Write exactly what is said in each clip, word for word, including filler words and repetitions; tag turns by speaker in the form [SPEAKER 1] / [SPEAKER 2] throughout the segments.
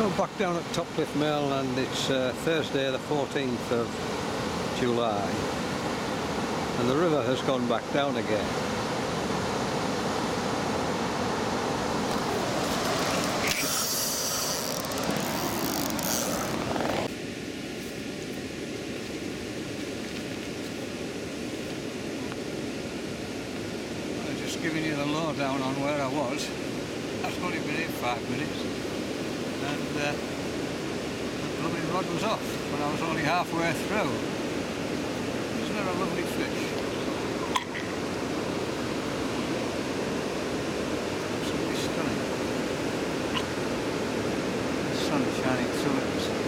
[SPEAKER 1] Well, back down at Topcliffe Mill, and it's uh, Thursday the fourteenth of July, and the river has gone back down again. I'm just giving you the lowdown on where I was. I've only been here five minutes, and uh, the blooming rod was off when I was only halfway through. Isn't that a lovely fish? Absolutely stunning. The sun is shining through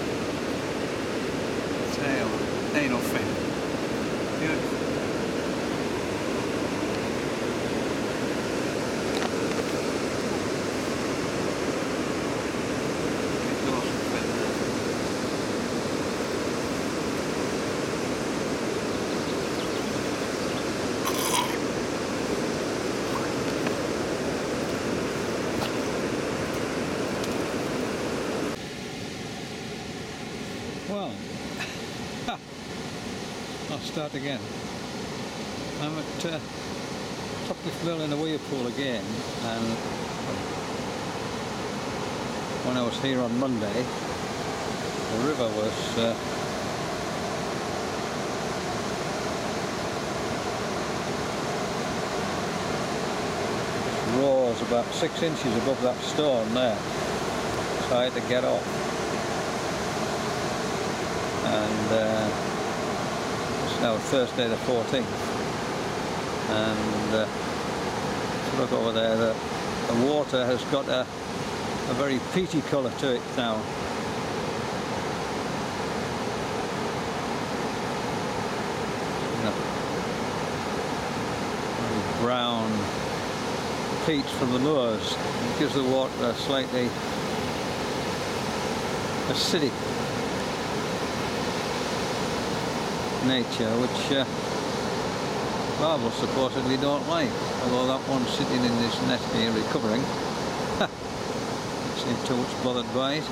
[SPEAKER 1] its tail, anal fin. Beautiful. Well, I'll start again. I'm at uh, Topcliffe Mill in the Weirpool again, and when I was here on Monday, the river was uh, rose about six inches above that stone there, so I had to get off. And uh, it's now Thursday the fourteenth, and uh, if you look over there, the, the water has got a, a very peaty colour to it now. You know, very brown peat from the moors. It gives the water a slightly acidic nature, which uh, marbles supposedly don't like, although that one sitting in this net here recovering doesn't seem too much bothered by it.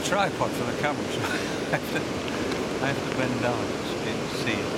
[SPEAKER 1] tripod for the camera, so I have to, I have to bend down to see it.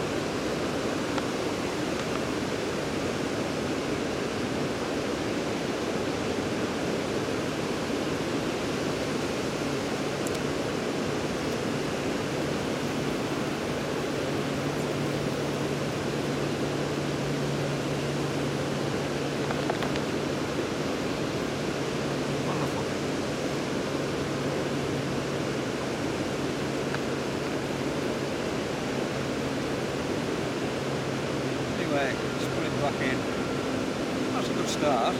[SPEAKER 1] Anyway, just put it back in. That's a good start.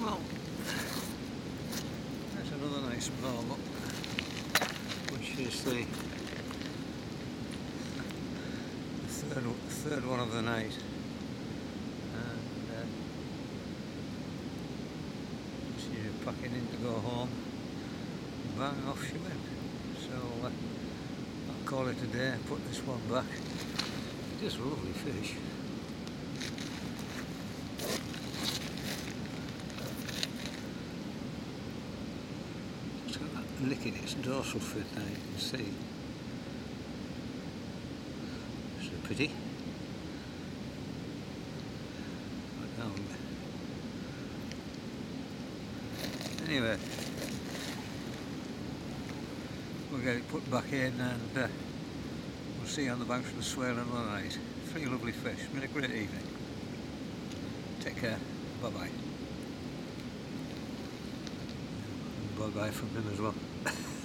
[SPEAKER 1] Well, there's another nice marble, which is the, the third, third one of the night. And uh, she's packing in to go home. Bang, off she went. So uh, I'll call it a day, put this one back. Just a lovely fish. It's got that nick in its dorsal fin now, you can see. It's a pity. But no. Anyway, we'll get it put back in and uh, we'll see you on the banks of the Swale another night. Three lovely fish. It's been a great evening. Take care. Bye bye. Bye bye from him as well.